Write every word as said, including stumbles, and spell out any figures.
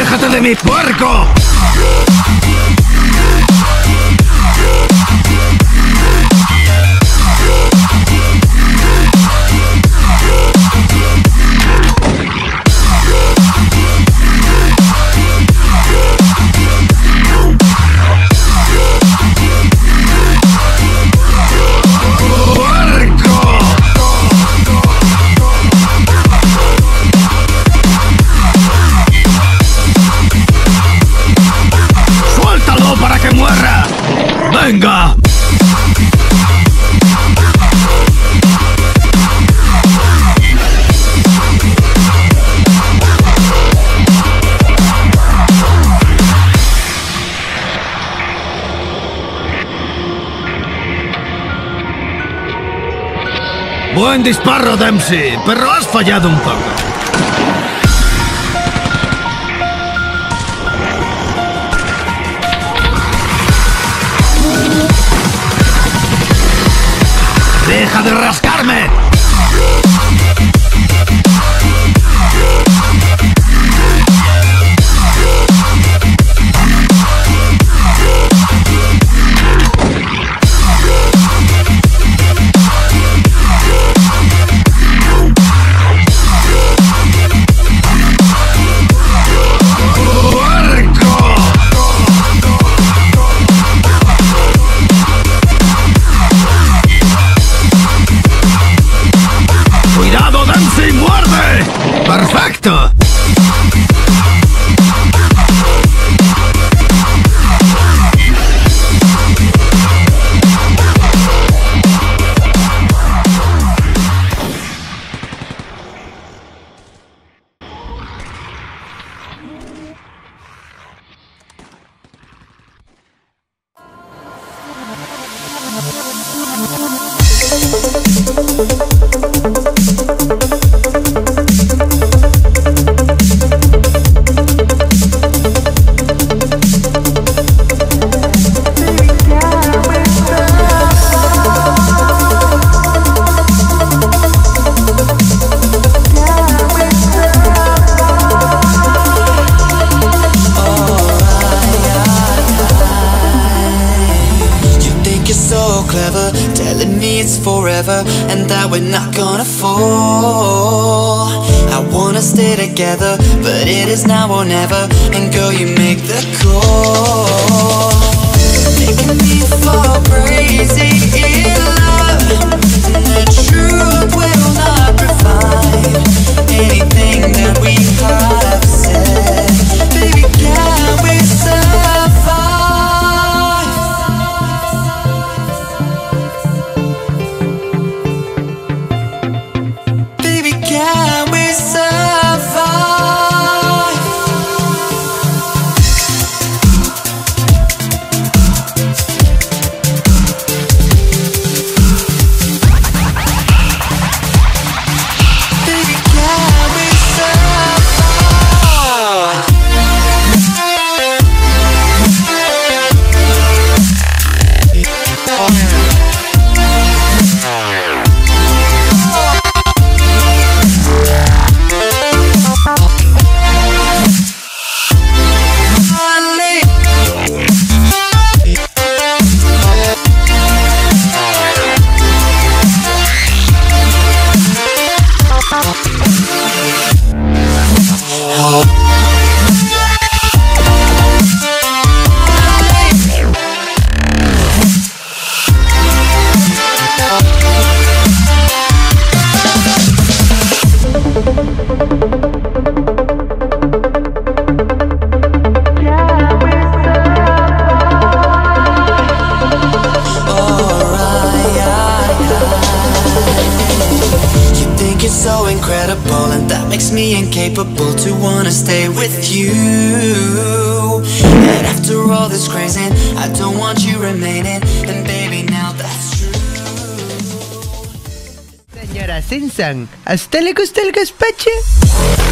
¡Aléjate de mi puerco! ¡Venga! Buen disparo, Dempsey, pero has fallado un poco. ¡Deja de rascarme! ¡Perfecto! Telling me it's forever and that we're not gonna fall. I wanna stay together, but it is now or never. And girl, you make the call, making me fall crazy in love. And the truth will not provide anything that we have said. Baby, can we survive? So incredible, and that makes me incapable to wanna stay with you. And after all this crazy, I don't want you remaining. And baby, now that's true. Señora Simpson, ¿a usted le gusta el gazpacho?